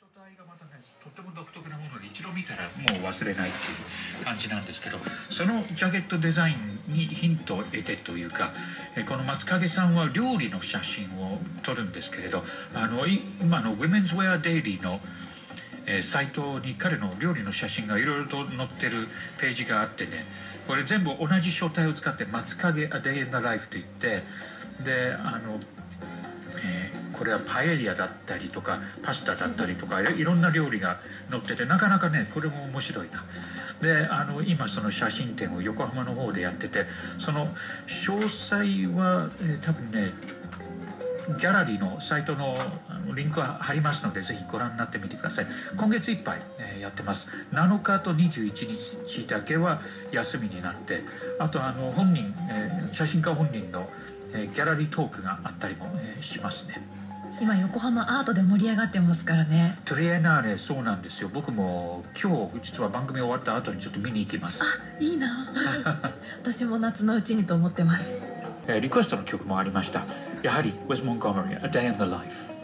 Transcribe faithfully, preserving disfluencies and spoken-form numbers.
体がまたねとっても独特なもので一度見たらもう忘れないっていう感じなんですけど、そのジャケットデザインにヒントを得てというか、この松影さんは料理の写真を撮るんですけれど、あの今の Women's Wear Daily のえー、サイトに彼の料理の写真がいろいろと載ってるページがあってね、これ全部同じ書体を使って松影 A Day in the Life といって、であの、えー、これはパエリアだったりとかパスタだったりとかいろんな料理が載ってて、なかなかねこれも面白いな。であの今その写真展を横浜の方でやってて、その詳細は、えー、多分ねギャラリーのサイトのリンクは貼りますので、ぜひご覧になってみてください。今月いっぱい、えー、やってます。なのかとにじゅういちにちだけは休みになって、あとあの本人、えー、写真家本人の、えー、ギャラリートークがあったりも、えー、しますね。 今横浜アートで盛り上がってますからね。 トリエナーレ、そうなんですよ。僕も今日実は番組終わった後にちょっと見に行きます。 あ、いいな私も夏のうちにと思ってます。 リクエストの曲もありました。やはり Wes Montgomery A Day in the Life。